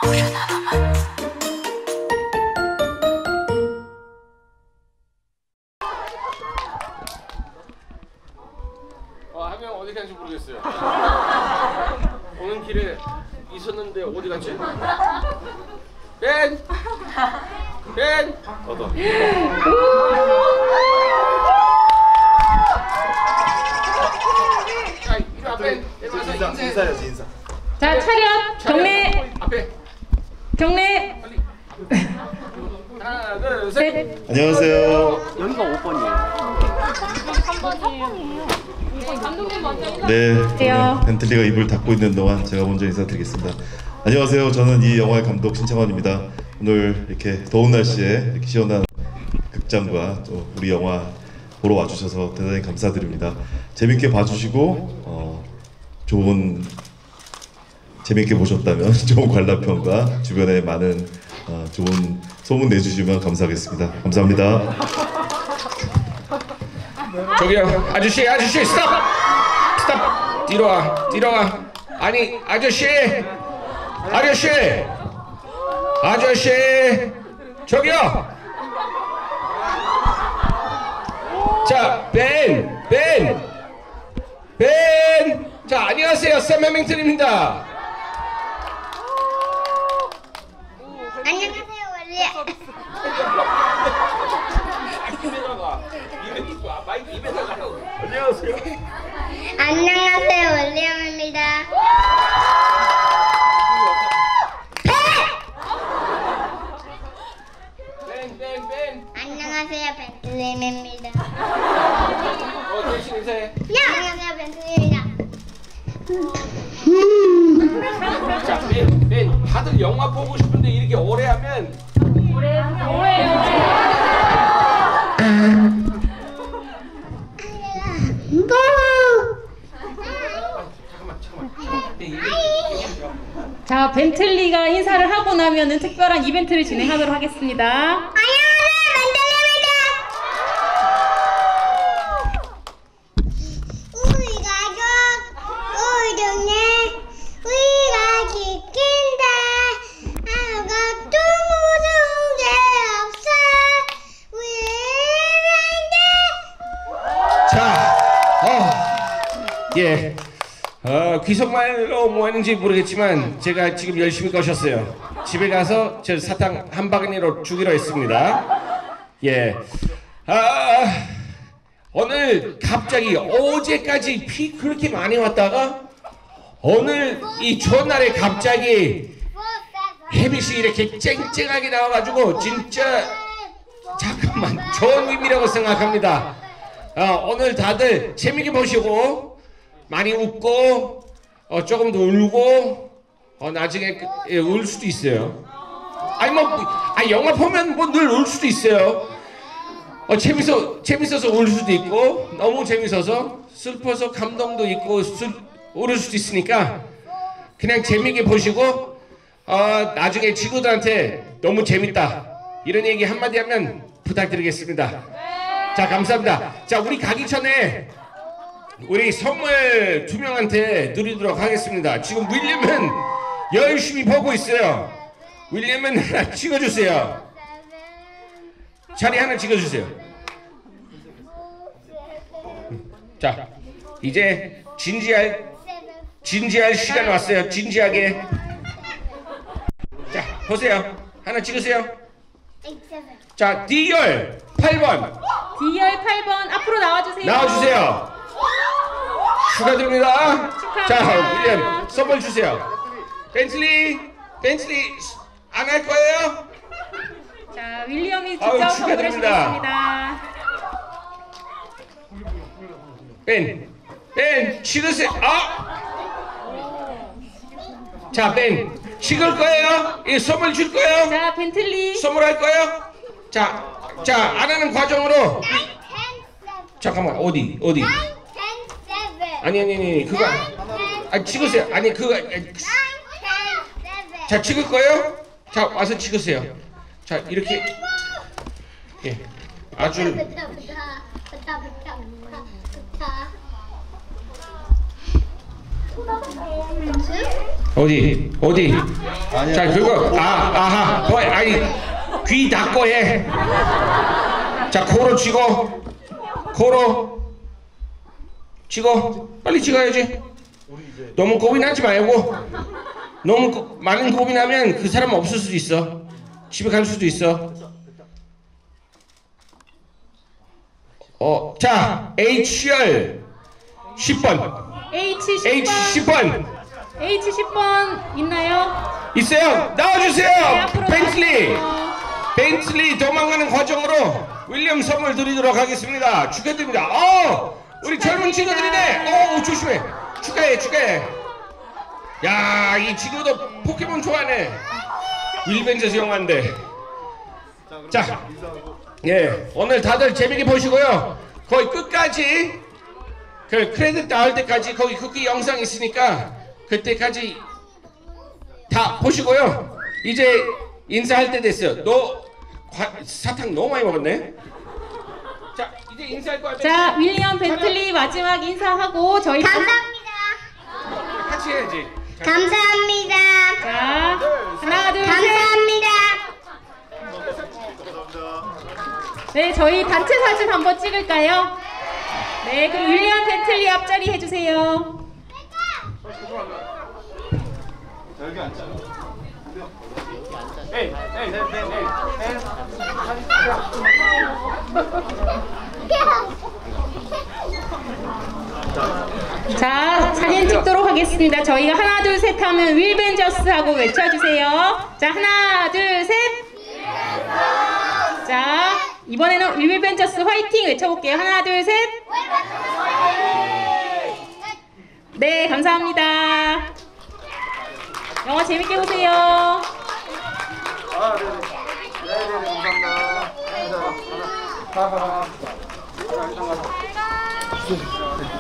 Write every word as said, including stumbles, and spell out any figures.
한 명 어디 갔는지 모르겠어요. 오는 길에 있었는데 어디 갔지? 벤! 벤! 얻어. 자, 이리 와, 벤. 인사, 인사야지, 인사. 자, 차렷! 경례! 앞에. 경례! 빨리. 하나, 둘, 셋. 셋. 안녕하세요. 여기가 오 번이에요. 삼 번이에요. 감독님 먼저 인사. 네, 안녕하세요. 벤틀리가 입을 닫고 있는 동안 제가 먼저 인사드리겠습니다. 안녕하세요. 저는 이 영화의 감독 신창원입니다. 오늘 이렇게 더운 날씨에 이렇게 시원한 극장과 또 우리 영화 보러 와주셔서 대단히 감사드립니다. 재밌게 봐주시고 어, 좋은 재밌게 보셨다면 좋은 관람평과 주변에 많은 어, 좋은 소문 내주시면 감사하겠습니다. 감사합니다. 저기요, 아저씨, 아저씨, 스탑! 스탑! 뒤로 와, 뒤로 와. 아니, 아저씨! 아저씨! 아저씨! 저기요! 자, 벤! 벤! 벤! 자, 안녕하세요. 샘 해밍턴입니다. 안녕하세요, 원리. 안녕하세요. 안녕하세요, 원리엄입니다. 벤, 벤, 벤. 안녕하세요, 벤틀림입니다. 어, 대신 인사해. 안녕하세요, 벤틀림입니다. 자, 벤, 벤. 다들 영화 보고 싶은데 이렇게 오래 하면 자, 벤틀리가 인사를 하고 나면은 특별한 이벤트를 진행하도록 하겠습니다. 안녕하세요, 벤틀림입니다. 우리 가족, 우리 동네, 우리가 지킨다. 아무것도 무서운 게 없어. 우리는 자, 어, 예, 어, 귀속말로 뭐 하는지 모르겠지만 제가 지금 열심히 거셨어요. 집에 가서 저 사탕 한 바구니로 주기로 했습니다. 예, 아, 오늘 갑자기 어제까지 비 그렇게 많이 왔다가 오늘 이 좋은 날에 갑자기 햇빛이 이렇게 쨍쨍하게 나와가지고 진짜 잠깐만 좋은 의미라고 생각합니다. 어, 오늘 다들 재밌게 보시고 많이 웃고 어, 조금 더 울고 어, 나중에 그, 예, 울 수도 있어요. 아니 뭐 아, 영화 보면 뭐 늘 울 수도 있어요. 어, 재밌어 재밌어서 울 수도 있고 너무 재밌어서 슬퍼서 감동도 있고 슬, 울 수도 있으니까 그냥 재밌게 보시고 어, 나중에 친구들한테 너무 재밌다 이런 얘기 한마디 하면 부탁드리겠습니다. 자, 감사합니다. 자, 우리 가기 전에 우리 선물 두 명한테 드리도록 하겠습니다. 지금 윌리엄은 열심히 보고 있어요. 윌리엄은 하나 찍어주세요. 자리 하나 찍어주세요. 자, 이제 진지할 진지할 시간 왔어요. 진지하게. 자, 보세요. 하나 찍으세요. 자, 디열 팔 번 디알 팔 번 앞으로 나와주세요. 나와주세요. 축하드립니다. 축하합니다. 자, 윌리엄 선물 주세요. 벤틀리, 벤틀리 안 할 거예요? 자, 윌리엄이 아유, 직접 축하드립니다. 선물해주겠습니다. 벤, 벤 찍으세요. 아, 자, 벤 찍을 거예요? 이 선물 줄 거예요? 자, 벤틀리. 선물할 거예요? 자, 자, 안 하는 과정으로. 잠깐만, 어디, 어디? 아니, 아니, 아니, 그거 아, 찍으세요. 아니, 그거 자, 찍을 거예요? 자, 와서 찍으세요. 자, 이렇게 예, 아주 어디 어디? 자 그거 아 아하 뭐 아니 귀 닫고 해. 자 코로 쥐고 코로 쥐고 빨리 쥐어야지. 너무 고민하지 말고 너무 고, 많은 고민하면 그 사람 없을 수도 있어. 집에 갈 수도 있어. 어, 자 H열 십 번 H 십 번. H 십 번 H 십 번 있나요? 있어요. 네, 나와주세요. 앞으로 벤틀리 나와주세요. 벤틀리 도망가는 과정으로 윌리엄 선물 드리도록 하겠습니다. 축하드립니다. 어 우리 젊은 친구들이네. 어 조심해. 축하해 축하해. 야 이 친구도 포켓몬 좋아하네. 윌벤져스 영화인데. 자, 예 오늘 다들 재밌게 보시고요. 거의 끝까지 그 크레딧 나올 때까지 거기 쿠키 영상 있으니까 그때까지 다 보시고요. 이제 인사할 때 됐어요. 너 과, 사탕 너무 많이 먹었네. 자 이제 인사할 거야. 자, 윌리엄 벤틀리 마지막 인사하고 저희 감사합니다. 같이 해야지. 감사합니다. 자, 하나, 둘, 셋. 감사합니다. 네, 저희 단체 사진 한번 찍을까요? 네, 그럼 윌리엄 벤틀리 앞자리 해주세요. 자, 사진 찍도록 하겠습니다. 저희가 하나, 둘, 셋 하면 윌벤져스 하고 외쳐주세요. 자, 하나, 둘, 셋. 자, 이번에는 윌벤져스 화이팅 외쳐볼게요. 하나, 둘, 셋. 네, 감사합니다. 영화 재밌게 보세요. 아, 네네. 네네네, 감사합니다. 하나, 하나, 하나. 하나, 하나.